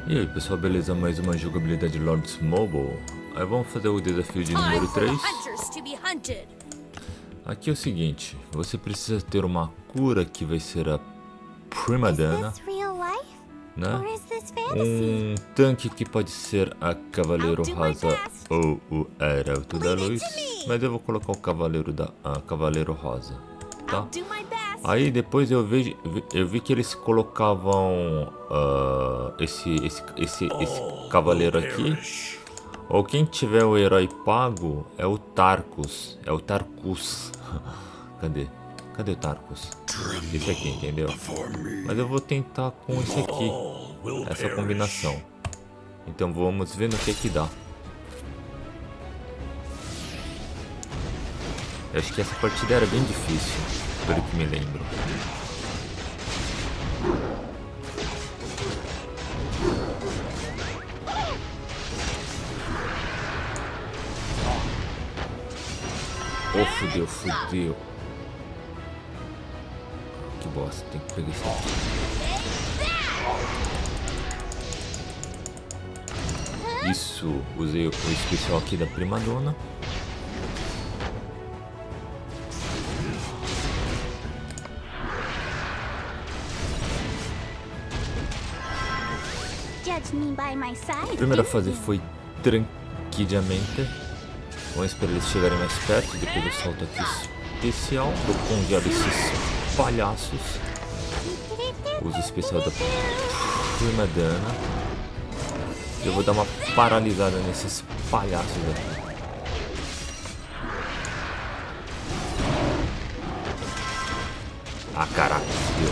E aí pessoal, beleza? Mais uma jogabilidade Lords Mobile. Aí vamos fazer o desafio de número 3. Aqui é o seguinte, você precisa ter uma cura que vai ser a Prima Dana, né? Um tanque que pode ser a Cavaleiro Rosa ou o Arauto da Luz, mas eu vou colocar o Cavaleiro Rosa, tá? Aí depois eu vi que eles colocavam esse cavaleiro aqui, ou quem tiver o herói pago é o Tarkus, Cadê o Tarkus? Esse aqui, entendeu? Mas eu vou tentar com esse aqui, essa combinação. Então vamos ver no que dá. Eu acho que essa partida era bem difícil, pelo que me lembro. Oh, fudeu. Que bosta, tem que pegar isso aqui. Isso, usei o especial aqui da Prima Dona. A primeira fase foi tranquilamente. Vamos esperar eles chegarem mais perto. Depois eu salto aqui especial. Eu congelo esses palhaços. Uso o especial da Prima Dana. Eu vou dar uma paralisada nesses palhaços aqui. Ah, caraca, deu.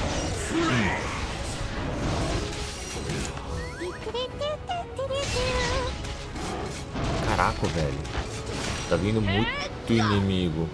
Caraca, velho. Tá vindo muito inimigo.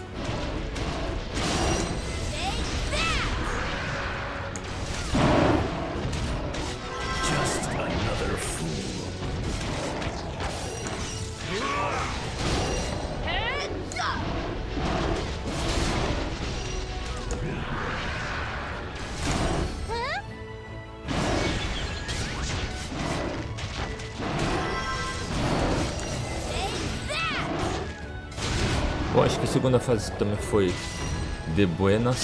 Bom, acho que a segunda fase também foi de buenas.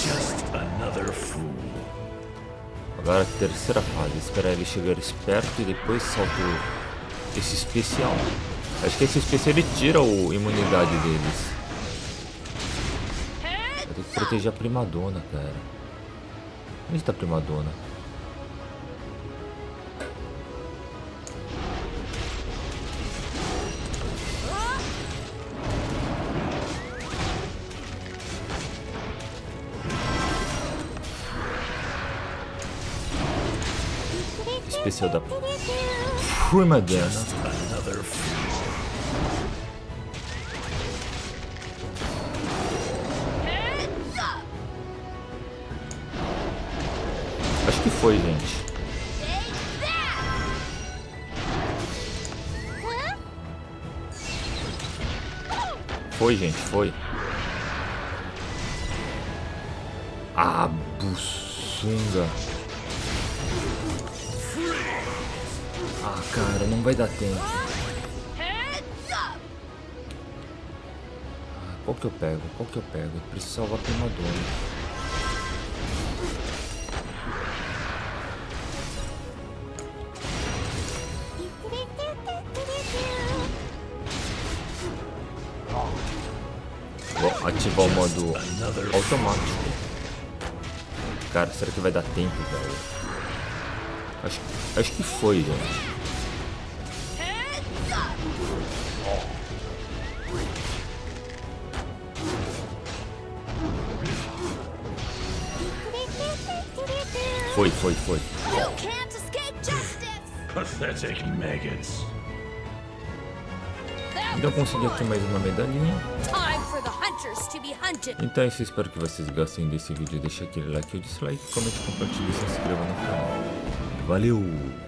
Agora a terceira fase, esperar ele chegar perto e depois salto esse especial. Acho que esse especial ele tira a imunidade deles. Eu tenho que proteger a Prima Dona, cara. Onde está a Prima Dona? Especial da Prima Dana. Acho que foi, gente. Foi, gente, foi. Ah, buçunga. Ah, cara, não vai dar tempo. Qual que eu pego? Eu preciso salvar a Prima Dona. Vou ativar o modo automático. Cara, será que vai dar tempo, velho? Acho que foi, gente. Foi. Então consegui aqui mais uma medalhinha. Então é isso, espero que vocês gostem desse vídeo. Deixa aquele like ou dislike, comente, compartilhe e se inscreva no canal. Valeu!